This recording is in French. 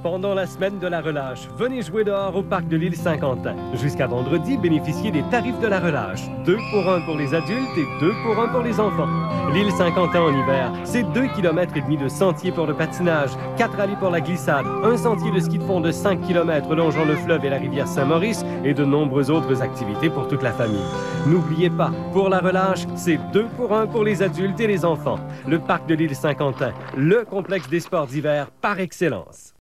Pendant la semaine de la relâche, venez jouer dehors au parc de l'île Saint-Quentin. Jusqu'à vendredi, bénéficiez des tarifs de la relâche. 2 pour 1 pour les adultes et 2 pour 1 pour les enfants. L'île Saint-Quentin en hiver, c'est 2,5 km de sentiers pour le patinage, 4 allées pour la glissade, un sentier de ski de fond de 5 km longeant le fleuve et la rivière Saint-Maurice et de nombreuses autres activités pour toute la famille. N'oubliez pas, pour la relâche, c'est 2 pour 1 pour les adultes et les enfants. Le parc de l'île Saint-Quentin, le complexe des sports d'hiver par excellence.